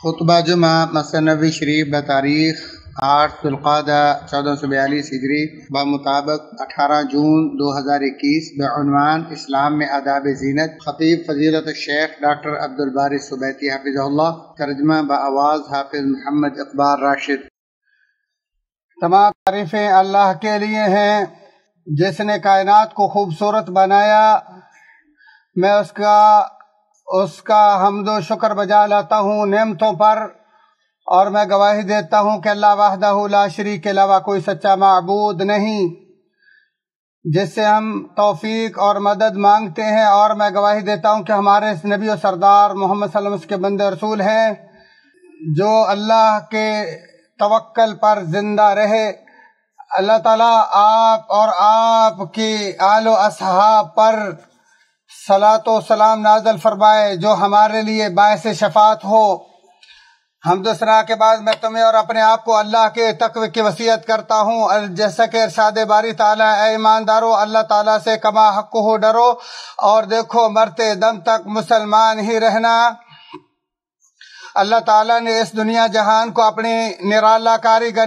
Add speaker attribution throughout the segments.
Speaker 1: خطبہ جمعہ مسنوی شریف بتاریخ 8 ذوالقعدہ 1442 ہجری بمطابق 18 جون 2021 بعنوان اسلام میں آداب زینت، خطیب فضیلت الشیخ ڈاکٹر عبدالباری سبیتی حفظہ اللہ، ترجمہ بآواز حافظ محمد اقبال راشد۔
Speaker 2: تمام تعریفیں اللہ کے لیے ہیں جس نے کائنات کو خوبصورت بنایا۔ میں اس کا حمد و شکر بجا لاتا ہوں نعمتوں پر، اور میں گواہی دیتا ہوں کہ اللہ وحدہ لا شریک کے علاوہ کوئی سچا معبود نہیں جس سے ہم توفیق اور مدد مانگتے ہیں، اور میں گواہی دیتا ہوں کہ ہمارے نبی و سردار محمد صلی اللہ علیہ وسلم کے بندے رسول ہیں جو اللہ کے توکل پر زندہ رہے۔ اللہ تعالیٰ آپ اور آپ کی آل و اصحاب پر صلاۃ و سلام نازل فرمائے جو ہمارے لیے باعث شفاعت ہو۔ حمد و ثنا کے بعد میں تمہیں اور اپنے آپ کو اللہ کے تقوی کی وصیت کرتا ہوں، جیسا کہ ارشاد باری تعالیٰ، اے ایماندارو اللہ تعالیٰ سے کما حق ہو ڈرو اور دیکھو مرتے دم تک مسلمان ہی رہنا۔ اللہ تعالیٰ نے اس دنیا جہان کو اپنی نرالا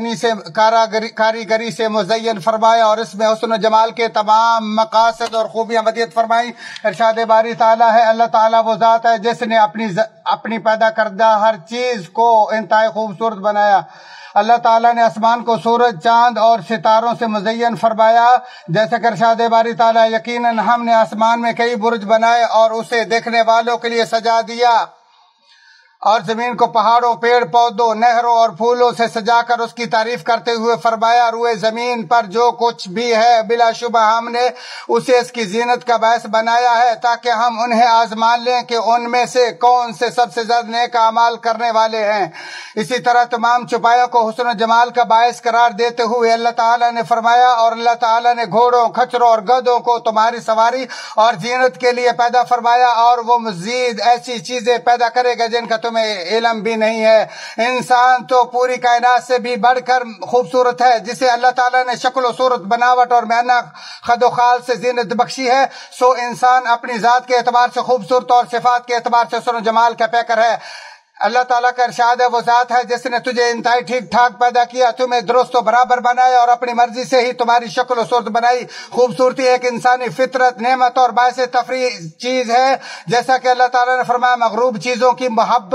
Speaker 2: کاریگری سے مزین فرمایا اور اس میں حسن و جمال کے تمام مقاصد اور خوبیاں ودیت فرمائی۔ ارشاد باری تعالیٰ ہے، اللہ تعالیٰ وہ ذات ہے جس نے اپنی پیدا کردہ ہر چیز کو انتہائی خوبصورت بنایا۔ اللہ تعالیٰ نے آسمان کو سورج، چاند اور ستاروں سے مزین فرمایا، جیسے کہ ارشاد باری تعالیٰ، یقیناً ہم نے آسمان میں کئی برج بنائے اور اسے دیکھنے والوں کے لیے سجا دیا، اور زمین کو پہاڑوں، پیڑ پودوں، نہروں اور پھولوں سے سجا کر اس کی تعریف کرتے ہوئے فرمایا، روئے زمین پر جو کچھ بھی ہے بلا شبہ ہم نے اسے اس کی زینت کا باعث بنایا ہے تاکہ ہم انہیں آزمان لیں کہ ان میں سے کون سے سب سے زیادہ نیک اعمال کرنے والے ہیں۔ اسی طرح تمام چھپایوں کو حسن و جمال کا باعث قرار دیتے ہوئے اللہ تعالیٰ نے فرمایا، اور اللہ تعالیٰ نے گھوڑوں، کھچروں اور گدھوں کو تمہاری سواری اور زینت کے لیے پیدا فرمایا، اور وہ مزید ایسی چیزیں پیدا کرے گا جن کا تمہیں علم بھی نہیں ہے۔ انسان تو پوری کائنات سے بھی بڑھ کر خوبصورت ہے، جسے اللہ تعالیٰ نے شکل و صورت، بناوٹ اور میانہ خد و خال سے زینت بخشی ہے، سو انسان اپنی ذات کے اعتبار سے خوبصورت اور صفات کے اعتبار سے حسن و جمال کا پیکر ہے۔ اللہ تعالیٰ کا ارشاد ہے، وہ ذات ہے جس نے تجھے انتہائی ٹھیک ٹھاک پیدا کیا، تمہیں درست و برابر بنایا اور اپنی مرضی سے ہی تمہاری شکل و صورت بنائی۔ خوبصورتی ایک انسانی فطرت، نعمت اور باعث تفریح چیز ہے، جیسا کہ اللہ تعالیٰ نے فرمایا، مغروب چیزوں کی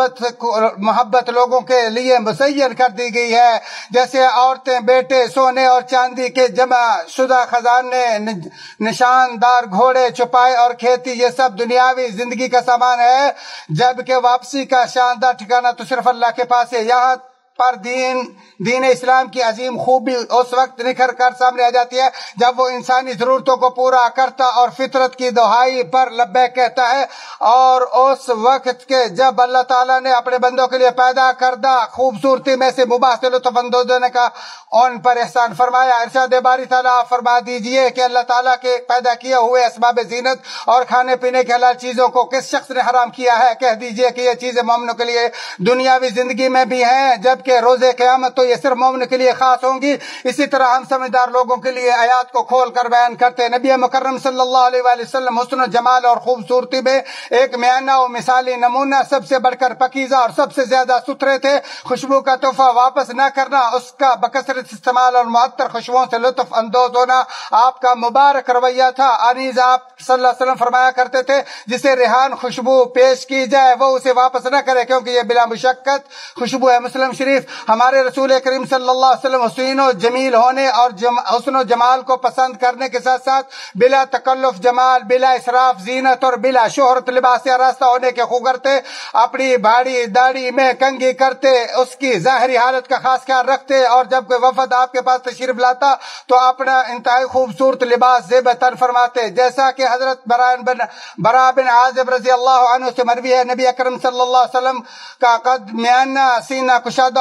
Speaker 2: محبت لوگوں کے لیے مزین کر دی گئی ہے، جیسے عورتیں، بیٹے، سونے اور چاندی کے جمع شدہ خزانے، نشاندار گھوڑے، چھپائے اور کھیتی، یہ سب دنیاوی زندگی کا سامان ہے، جبکہ واپسی کا شاندار ٹھکانہ تو صرف اللہ کے پاس ہے۔ یہاں پر دین اسلام کی عظیم خوبی اس وقت نکھر کر سامنے آ جاتی ہے جب وہ انسانی ضرورتوں کو پورا کرتا اور فطرت کی دہائی پر لبیک کہتا ہے، اور اس وقت کے جب اللہ تعالیٰ نے اپنے بندوں کے لیے پیدا کردہ خوبصورتی میں سے مباح سے لطف اندوز ہونے کا ان پر احسان فرمایا۔ ارشاد باری تعالیٰ فرما دیجئے کہ اللہ تعالیٰ کے پیدا کیے ہوئے اسباب زینت اور کھانے پینے کے حلال چیزوں کو کس شخص نے حرام کیا ہے؟ کہہ دیجئے کہ یہ چیزیں مومنوں کے لیے دنیاوی زندگی میں بھی ہیں، جبکہ روزے قیامت تو یہ صرف مومن کے لیے خاص ہوں گی۔ اسی طرح ہم سمجھدار لوگوں کے لیے آیات کو کھول کر بیان کرتے ہیں۔ نبی مکرم صلی اللہ علیہ وآلہ وسلم حسن و جمال اور خوبصورتی میں ایک میانہ و مثالی نمونہ، سب سے بڑھ کر پاکیزہ اور سب سے زیادہ ستھرے تھے۔ خوشبو کا تحفہ واپس نہ کرنا، اس کا بکثرت استعمال اور معطر خوشبوؤں سے لطف اندوز ہونا آپ کا مبارک رویہ تھا۔ انیز آپ صلی اللہ علیہ وسلم فرمایا کرتے تھے، جسے ریحان خوشبو پیش کی جائے وہ اسے واپس نہ کرے کیونکہ یہ بلا مشقت خوشبو ہے۔ مسلم شریف۔ ہمارے رسول کریم صلی اللہ علیہ وسلم حسین و جمیل ہونے اور حسن و جمال کو پسند کرنے کے ساتھ ساتھ بلا تکلف جمال، بلا اسراف زینت اور بلا شہرت لباس آراستہ ہونے کے خوگر تھے۔ اپنی بھاڑی داڑھی میں کنگھی کرتے، اس کی ظاہری حالت کا خاص خیال رکھتے، اور جب کوئی وفد آپ کے پاس تشریف لاتا تو اپنا انتہائی خوبصورت لباس زیب تن فرماتے، جیسا کہ حضرت برا بن عازب رضی اللہ عنہ سے مروی ہے، نبی اکرم صلی اللہ علیہ وسلم کا قد میانہ، سینہ کشادہ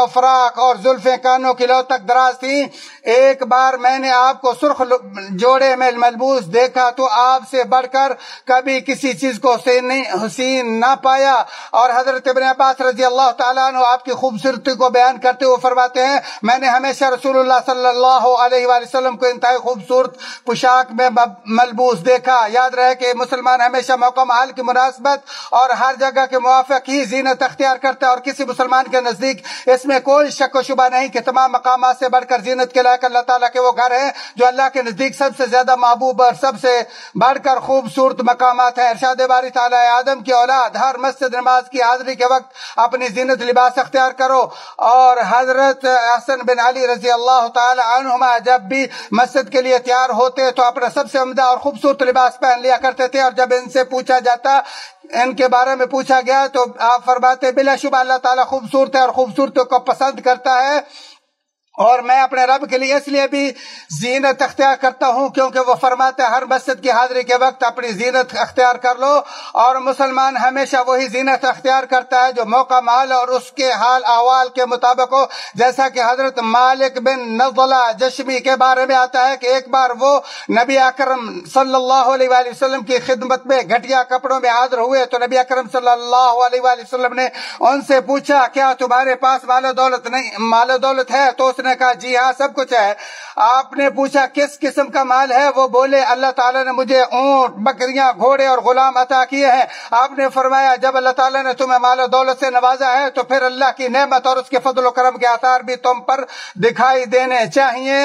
Speaker 2: و فراق اور زلفیں کانوں کی لو تک دراز تھی. ایک بار میں نے آپ کو سرخ جوڑے میں ملبوس دیکھا تو آپ سے بڑھ کر کبھی کسی چیز کو حسین نہ پایا. اور حضرت ابن عباس رضی اللہ تعالیٰ عنہ آپ کی خوبصورتی کو بیان کرتے ہوئے فرماتے ہیں میں نے ہمیشہ رسول اللہ صلی اللہ علیہ وآلہ وسلم کو انتہائی خوبصورت پوشاک میں ملبوس دیکھا. یاد رہے کہ مسلمان ہمیشہ موقع محل کی مناسبت اور ہر جگہ کے موافق ہی زینت اختیار کرتا ہے اور کسی مسلمان کے نزدیک اس میں کوئی شک و شبہ نہیں کہ تمام مقامات سے بڑھ کر زینت کے لائق اللہ تعالیٰ کے وہ گھر ہیں جو اللہ کے نزدیک سب سے زیادہ محبوب اور سب سے بڑھ کر خوبصورت مقامات ہیں. ارشاد باری تعالیٰ آدم کی اولاد ہر مسجد نماز کی حاضری کے وقت اپنی زینت لباس اختیار کرو. اور حضرت حسن بن علی رضی اللہ تعالی عنہما جب بھی مسجد کے لیے تیار ہوتے تو اپنا سب سے عمدہ اور خوبصورت لباس پہن لیا کرتے تھے. اور جب ان سے پوچھا جاتا ان کے بارے میں پوچھا گیا تو آپ فرماتے بلا شبہ اللہ تعالیٰ خوبصورت ہے اور خوبصورتوں کو پسند کرتا ہے اور میں اپنے رب کے لیے اس لیے بھی زینت اختیار کرتا ہوں کیونکہ وہ فرماتے ہیں ہر مسجد کی حاضری کے وقت اپنی زینت اختیار کر لو. اور مسلمان ہمیشہ وہی زینت اختیار کرتا ہے جو موقع مال اور اس کے حال احوال کے مطابق ہو. جیسا کہ حضرت مالک بن نضلہ جشمی کے بارے میں آتا ہے کہ ایک بار وہ نبی اکرم صلی اللہ علیہ وآلہ وسلم کی خدمت میں گھٹیا کپڑوں میں حاضر ہوئے تو نبی اکرم صلی اللہ علیہ وآلہ وسلم نے ان سے پوچھا کیا تمہارے پاس مال و دولت ہے؟ تو اس نے کہا جی ہاں سب کچھ ہے. آپ نے پوچھا کس قسم کا مال ہے؟ وہ بولے اللہ تعالیٰ نے مجھے اونٹ بکریاں گھوڑے اور غلام عطا کیے ہیں. آپ نے فرمایا جب اللہ تعالیٰ نے تمہیں مال و دولت سے نوازا ہے تو پھر اللہ کی نعمت اور اس کے فضل و کرم کے آثار بھی تم پر دکھائی دینے چاہیے.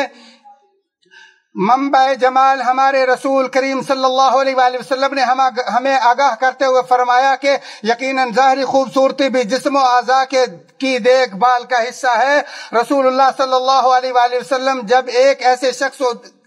Speaker 2: منبع جمال ہمارے رسول کریم صلی اللہ علیہ وآلہ وسلم نے ہمیں آگاہ کرتے ہوئے فرمایا کہ یقیناً ظاہری خوبصورتی بھی جسم و اعضاء کی دیکھ بھال کا حصہ ہے. رسول اللہ صلی اللہ علیہ وآلہ وسلم جب ایک ایسے شخص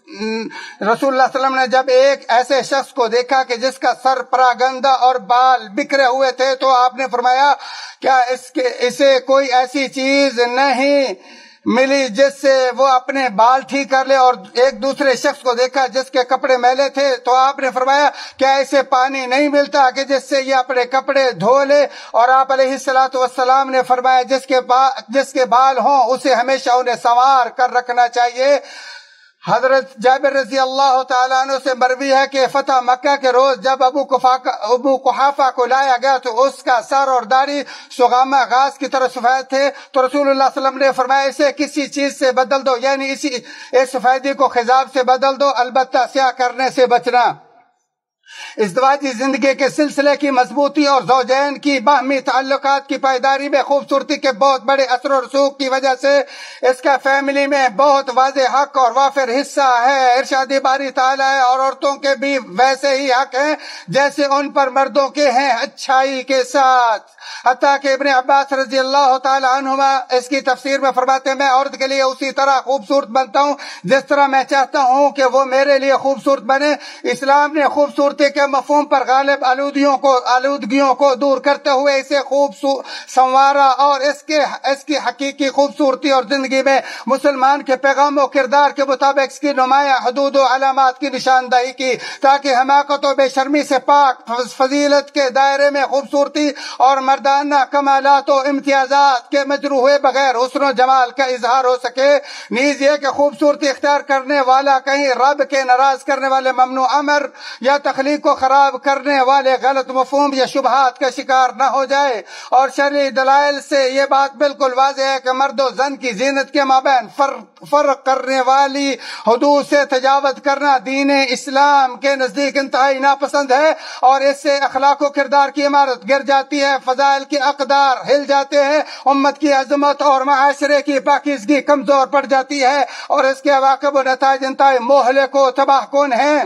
Speaker 2: نے جب ایک ایسے شخص کو دیکھا کہ جس کا سر پراگندہ اور بال بکھرے ہوئے تھے تو آپ نے فرمایا کیا اسے کوئی ایسی چیز نہیں ملی جس سے وہ اپنے بال ٹھیک کر لے؟ اور ایک دوسرے شخص کو دیکھا جس کے کپڑے میلے تھے تو آپ نے فرمایا کیا اسے پانی نہیں ملتا کہ جس سے یہ اپنے کپڑے دھو لے؟ اور آپ علیہ الصلوۃ والسلام نے فرمایا جس کے بال ہوں اسے ہمیشہ انہیں سنوار کر رکھنا چاہیے. حضرت جابر رضی اللہ تعالیٰ عنہ سے مروی ہے کہ فتح مکہ کے روز جب ابو قحافہ کو لایا گیا تو اس کا سر اور داڑھی سغامہ گھاس کی طرح سفید تھے تو رسول اللہ صلی اللہ علیہ وسلم نے فرمایا اسے کسی چیز سے بدل دو یعنی اس سفیدی کو خضاب سے بدل دو البتہ سیاہ کرنے سے بچنا. ازدواجی زندگی کے سلسلے کی مضبوطی اور زوجین کی باہمی تعلقات کی پائیداری میں خوبصورتی کے بہت بڑے اثر و رسوخ کی وجہ سے اس کا فیملی میں بہت واضح حق اور وافر حصہ ہے. ارشاد باری تعالیٰ ہے اور عورتوں کے بھی ویسے ہی حق ہیں جیسے ان پر مردوں کے ہیں اچھائی کے ساتھ. حتیٰ کہ ابن عباس رضی اللہ تعالی عنہما اس کی تفسیر میں فرماتے ہیں میں عورت کے لیے اسی طرح خوبصورت بنتا ہوں جس طرح میں چاہتا ہوں کہ وہ میرے لیے خوبصورت بنے. اسلام نے خوبصورتی کے مفہوم پر غالب آلودگیوں کو دور کرتے ہوئے اسے سنوارا اور اس کی حقیقی خوبصورتی اور زندگی میں مسلمان کے پیغام و کردار کے مطابق اس کی نمایاں حدود و علامات کی نشاندہی کی تاکہ حماقت و بے شرمی سے پاک فضیلت کے دائرے میں خوبصورتی اور مردانہ کمالات و امتیازات کے مجروح ہوئے بغیر حسن و جمال کا اظہار ہو سکے. نیز یہ کہ خوبصورتی اختیار کرنے والا کہیں رب کے ناراض کرنے والے ممنوع امر یا تخلیق کو خراب کرنے والے غلط مفہوم یا شبہات کا شکار نہ ہو جائے. اور شرعی دلائل سے یہ بات بالکل واضح ہے کہ مرد و زن کی زینت کے مابین فرق کرنے والی حدود سے تجاوز کرنا دین اسلام کے نزدیک انتہائی ناپسند ہے اور اس سے اخلاق و کردار کی عمارت گر جاتی ہے, فضائل کے اقدار ہل جاتے ہیں, امت کی عظمت اور معاشرے کی پاکیزگی کمزور پڑ جاتی ہے اور اس کے عواقب و نتائج انتہائی مہلک و تباہ کن ہیں.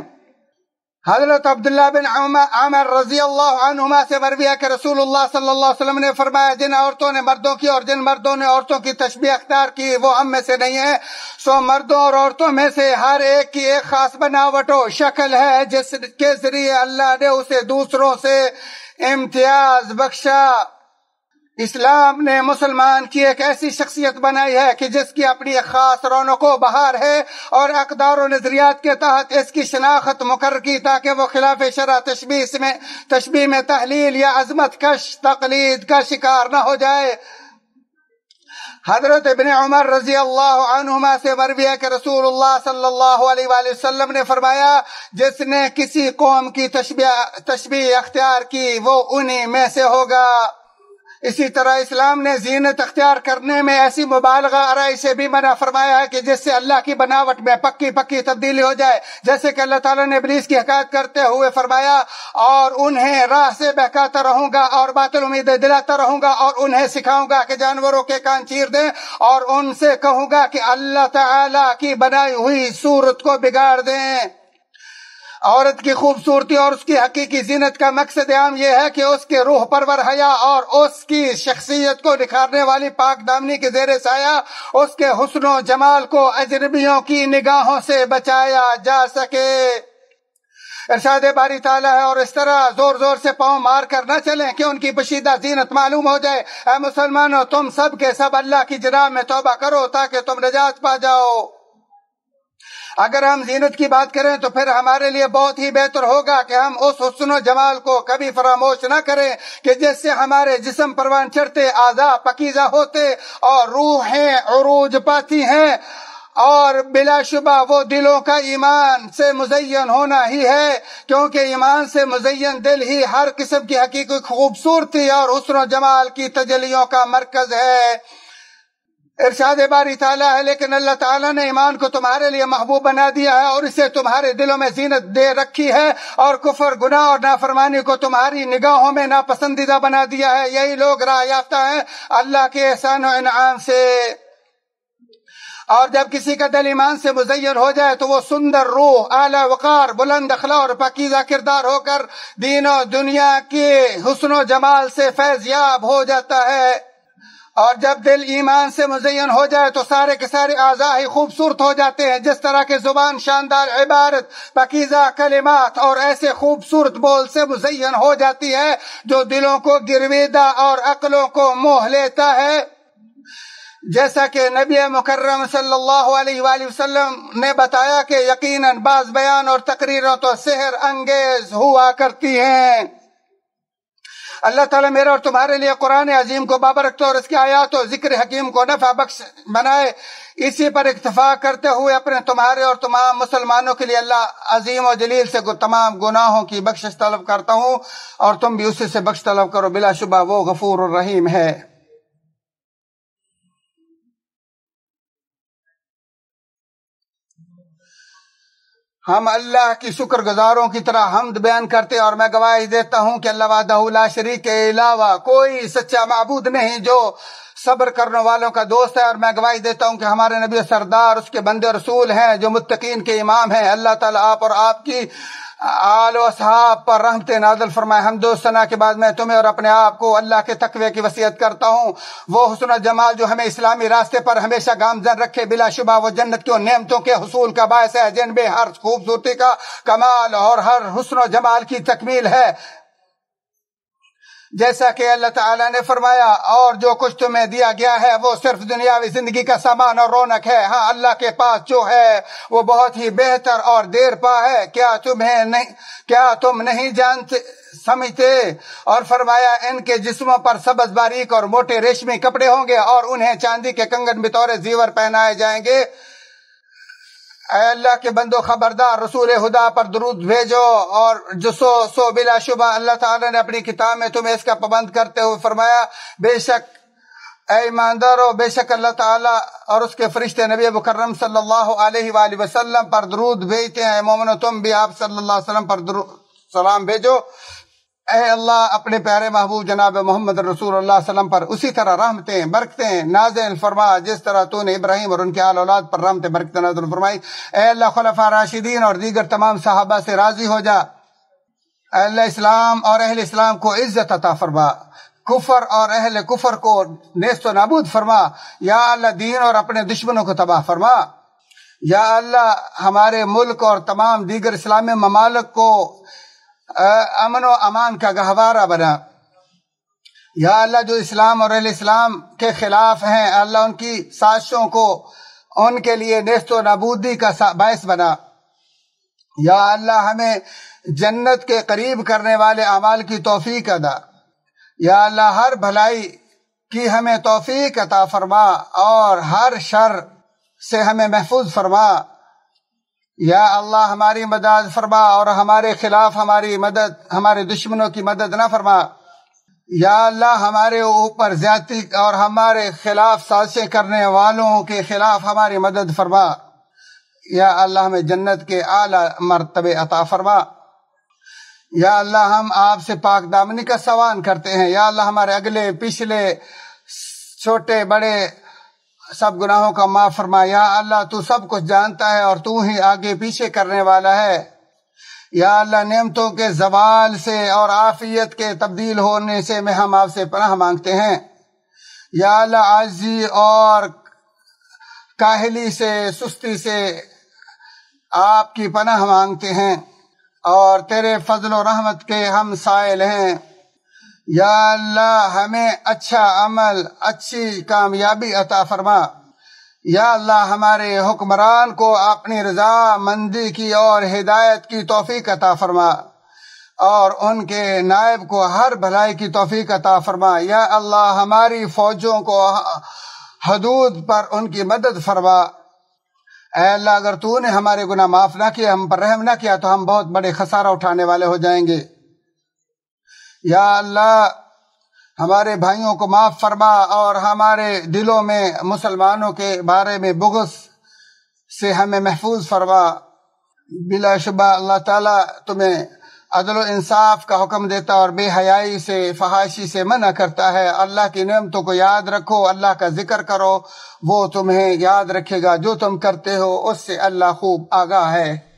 Speaker 2: حضرت عبداللہ بن عامر رضی اللہ عنہما سے مروی ہے کہ رسول اللہ صلی اللہ علیہ وسلم نے فرمایا جن عورتوں نے مردوں کی اور جن مردوں نے عورتوں کی تشبیہ اختیار کی وہ ہم میں سے نہیں ہے. سو مردوں اور عورتوں میں سے ہر ایک کی ایک خاص بناوٹ و شکل ہے جس کے ذریعے اللہ نے اسے دوسروں سے امتیاز بخشا. اسلام نے مسلمان کی ایک ایسی شخصیت بنائی ہے کہ جس کی اپنی ایک خاص رونق و بہار ہے اور اقدار و نظریات کے تحت اس کی شناخت مقرر کی تاکہ وہ خلاف شرع تشبیہ میں تحلیل یا عظمت کش تقلید کا شکار نہ ہو جائے. حضرت ابن عمر رضی اللہ عنہما سے مروی ہے کہ رسول اللہ صلی اللہ علیہ وآلہ وسلم نے فرمایا جس نے کسی قوم کی تشبیہ اختیار کی وہ انہی میں سے ہوگا۔ اسی طرح اسلام نے زینت اختیار کرنے میں ایسی مبالغہ آرائی سے بھی منع فرمایا ہے کہ جس سے اللہ کی بناوٹ میں پکی تبدیلی ہو جائے، جیسے کہ اللہ تعالیٰ نے ابلیس کی حکایت کرتے ہوئے فرمایا اور انہیں راہ سے بہکاتا رہوں گا اور باطل امیدیں دلاتا رہوں گا اور انہیں سکھاؤں گا کہ جانوروں کے کان چیر دیں اور ان سے کہوں گا کہ اللہ تعالیٰ کی بنائی ہوئی صورت کو بگاڑ دیں۔ عورت کی خوبصورتی اور اس کی حقیقی زینت کا مقصد عام یہ ہے کہ اس کے روح پرور حیا اور اس کی شخصیت کو نکھارنے والی پاک دامنی کے زیر سایہ اس کے حسن و جمال کو اجنبیوں کی نگاہوں سے بچایا جا سکے۔ ارشاد باری تعالیٰ ہے اور اس طرح زور زور سے پاؤں مار کر نہ چلیں کہ ان کی پشیدہ زینت معلوم ہو جائے۔ اے مسلمانوں، تم سب کے سب اللہ کی جناب میں توبہ کرو تاکہ تم نجات پا جاؤ۔ اگر ہم زینت کی بات کریں تو پھر ہمارے لیے بہت ہی بہتر ہوگا کہ ہم اس حسن و جمال کو کبھی فراموش نہ کریں کہ جس سے ہمارے جسم پروان چڑھتے، اعضاء پاکیزہ ہوتے اور روحیں عروج پاتی ہیں، اور بلا شبہ وہ دلوں کا ایمان سے مزین ہونا ہی ہے، کیونکہ ایمان سے مزین دل ہی ہر قسم کی حقیقی خوبصورتی اور حسن و جمال کی تجلیوں کا مرکز ہے۔ ارشاد باری تعالیٰ ہے لیکن اللہ تعالیٰ نے ایمان کو تمہارے لیے محبوب بنا دیا ہے اور اسے تمہارے دلوں میں زینت دے رکھی ہے، اور کفر، گناہ اور نافرمانی کو تمہاری نگاہوں میں ناپسندیدہ بنا دیا ہے۔ یہی لوگ راہ یافتہ ہیں اللہ کے احسان و انعام سے۔ اور جب کسی کا دل ایمان سے مزین ہو جائے تو وہ سندر روح، اعلی وقار، بلند اخلاق اور پاکیزہ کردار ہو کر دین و دنیا کے حسن و جمال سے فیض یاب ہو جاتا ہے۔ اور جب دل ایمان سے مزین ہو جائے تو سارے کے سارے اعضاء ہی خوبصورت ہو جاتے ہیں، جس طرح کہ زبان شاندار عبارت، پاکیزہ کلمات اور ایسے خوبصورت بول سے مزین ہو جاتی ہے جو دلوں کو گرویدہ اور عقلوں کو موہ لیتا ہے۔ جیسا کہ نبی مکرم صلی اللہ علیہ وآلہ وسلم نے بتایا کہ یقیناً بعض بیان اور تقریروں تو سحر انگیز ہوا کرتی ہیں۔ اللہ تعالیٰ میرے اور تمہارے لیے قرآن عظیم کو بابرکت اور اس کی آیات و ذکر حکیم کو نفع بخش بنائے۔ اسی پر اکتفا کرتے ہوئے اپنے، تمہارے اور تمام مسلمانوں کے لیے اللہ عظیم و جلیل سے تمام گناہوں کی بخشش طلب کرتا ہوں، اور تم بھی اسی سے بخش طلب کرو، بلا شبہ وہ غفور الرحیم ہے۔ ہم اللہ کی شکر گزاروں کی طرح حمد بیان کرتے اور میں گواہی دیتا ہوں کہ اللہ وحدہ لا شریک کے علاوہ کوئی سچا معبود نہیں جو صبر کرنے والوں کا دوست ہے، اور میں گواہی دیتا ہوں کہ ہمارے نبی سردار اس کے بندے رسول ہیں جو متقین کے امام ہیں۔ اللہ تعالیٰ آپ اور آپ کی آل و اصحاب پر رحمت نازل فرمائے۔ حمد و ثنا کے بعد میں تمہیں اور اپنے آپ کو اللہ کے تقوی کی وصیت کرتا ہوں۔ وہ حسن و جمال جو ہمیں اسلامی راستے پر ہمیشہ گامزن رکھے، بلا شبہ وہ جنت کی نعمتوں کے حصول کا باعث ہے، جن میں ہر خوبصورتی کا کمال اور ہر حسن و جمال کی تکمیل ہے، جیسا کہ اللہ تعالیٰ نے فرمایا اور جو کچھ تمہیں دیا گیا ہے وہ صرف دنیاوی زندگی کا سامان اور رونق ہے، ہاں اللہ کے پاس جو ہے وہ بہت ہی بہتر اور دیر پا ہے۔ کیا تم نہیں جانتے سمجھتے؟ اور فرمایا ان کے جسموں پر سبز باریک اور موٹے ریشمی کپڑے ہوں گے اور انہیں چاندی کے کنگن بطور زیور پہنائے جائیں گے۔ اے اللہ کے بندو خبردار، رسول خدا پر درود بھیجو، اور جو سو بلا شبہ اللہ تعالیٰ نے اپنی کتاب میں تمہیں اس کا پابند کرتے ہوئے فرمایا، بے شک اے ایماندارو، بے شک اللہ تعالیٰ اور اس کے فرشتے نبی مکرم صلی اللہ علیہ وآلہ وسلم پر درود بھیجتے ہیں۔ مومنو تم بھی آپ صلی اللہ علیہ وسلم پر سلام بھیجو۔ اے اللہ اپنے پیارے محبوب جناب محمد رسول اللہ صلی اللہ علیہ وسلم پر اسی طرح رحمتیں برکتیں نازل فرما جس طرح تو نے ابراہیم اور ان کے آل اولاد پر رحمتیں برکتیں نازل فرمائی۔ اے اللہ خلفاء راشدین اور دیگر تمام صحابہ سے راضی ہو جا۔ اے اللہ اسلام اور اہل اسلام کو عزت عطا فرما، کفر اور اہل کفر کو نیست و نابود فرما۔ یا اللہ دین اور اپنے دشمنوں کو تباہ فرما۔ یا اللہ ہمارے ملک اور تمام دیگر اسلامی ممالک کو امن و امان کا گہوارہ بنا۔ یا اللہ جو اسلام اور اہل اسلام کے خلاف ہیں، اللہ ان کی سازشوں کو ان کے لیے نیست و نابودی کا باعث بنا۔ یا اللہ ہمیں جنت کے قریب کرنے والے اعمال کی توفیق عطا۔ یا اللہ ہر بھلائی کی ہمیں توفیق عطا فرما اور ہر شر سے ہمیں محفوظ فرما۔ یا اللہ ہماری مدد فرما اور ہمارے خلاف ہمارے دشمنوں کی مدد نہ فرما۔ یا اللہ ہمارے اوپر زیادتی اور ہمارے خلاف سازشیں کرنے والوں کے خلاف ہماری مدد فرما۔ یا اللہ ہمیں جنت کے اعلیٰ مرتبے عطا فرما۔ یا اللہ ہم آپ سے پاک دامنی کا سوال کرتے ہیں۔ یا اللہ ہمارے اگلے پچھلے چھوٹے بڑے سب گناہوں کا معاف فرما۔ یا اللہ تو سب کچھ جانتا ہے اور تو ہی آگے پیچھے کرنے والا ہے۔ یا اللہ نعمتوں کے زوال سے اور عافیت کے تبدیل ہونے سے ہم آپ سے پناہ مانگتے ہیں۔ یا اللہ عاجزی اور کاہلی سے سستی سے آپ کی پناہ مانگتے ہیں اور تیرے فضل و رحمت کے ہم سائل ہیں۔ یا اللہ ہمیں اچھا عمل اچھی کامیابی عطا فرما۔ یا اللہ ہمارے حکمران کو اپنی رضا مندی کی اور ہدایت کی توفیق عطا فرما اور ان کے نائب کو ہر بھلائی کی توفیق عطا فرما۔ یا اللہ ہماری فوجوں کو حدود پر ان کی مدد فرما۔ اے اللہ اگر تو نے ہمارے گناہ معاف نہ کیا، ہم پر رحم نہ کیا تو ہم بہت بڑے خسارہ اٹھانے والے ہو جائیں گے۔ یا اللہ ہمارے بھائیوں کو معاف فرما اور ہمارے دلوں میں مسلمانوں کے بارے میں بغض سے ہمیں محفوظ فرما۔ بلا شبہ اللہ تعالیٰ تمہیں عدل و انصاف کا حکم دیتا اور بے حیائی سے فحاشی سے منع کرتا ہے۔ اللہ کی نعمتوں کو یاد رکھو، اللہ کا ذکر کرو، وہ تمہیں یاد رکھے گا۔ جو تم کرتے ہو اس سے اللہ خوب آگاہ ہے۔